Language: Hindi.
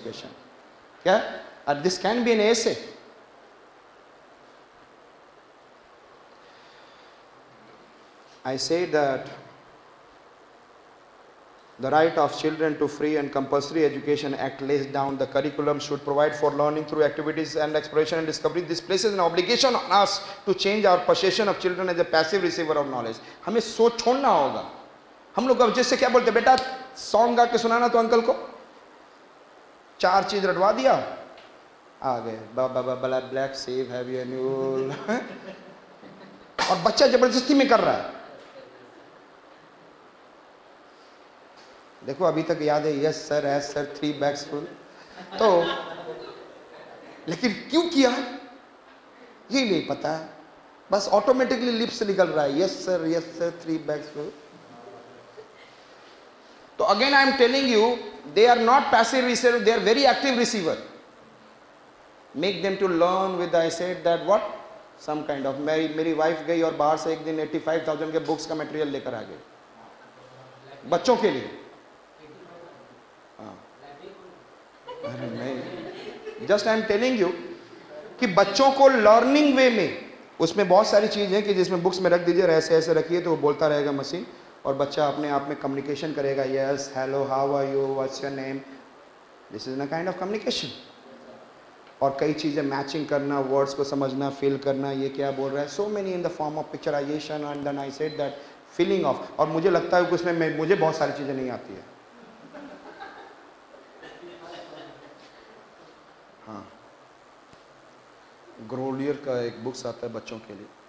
education. Yeah, this can be an essay. I say that the right of children to free and compulsory education act lays down the curriculum should provide for learning through activities and exploration and discovery. This places an obligation on us to change our possession of children as a passive receiver of knowledge. हमें सोच छोड़ना होगा. हम लोग अब जैसे क्या बोलते हैं, बेटा सॉन्ग गा के सुनाना तो अंकल को, 4 चीज रटवा दिया, आ गए baa baa black sheep have you any wool, और बच्चा जबरदस्ती में कर रहा है. देखो अभी तक याद है, yes sir, yes sir, 3 bags full. तो लेकिन क्यों किया ये नहीं पता है, बस ऑटोमेटिकली लिप्स से निकल रहा है, यस सर, 3 bags full. तो again I am telling you, they are not passive receiver, they are very active receiver. Make them to learn with, I said that what, some kind of. मेरी वाइफ गई और बाहर से एक दिन 85,000 के बुक्स का मटेरियल लेकर आ गई बच्चों के लिए. अरे नहीं, just I am telling you कि बच्चों को लर्निंग वे में, उसमें बहुत सारी चीज़ है कि जिसमें बुक्स में रख दीजिए, ऐसे ऐसे रखिए तो वो बोलता रहेगा मशीन, और बच्चा अपने आप में कम्युनिकेशन करेगा. Yes hello how are you, what's your name, this is a kind of communication. और कई चीज़ें मैचिंग करना, वर्ड्स को समझना, फील करना, ये क्या बोल रहा है, so many in the form of picturisation. And then I said that feeling of, और मुझे लगता है कि उसमें मुझे बहुत सारी चीज़ें नहीं आती है. हाँ, ग्रोलियर का एक बुक्स आता है बच्चों के लिए,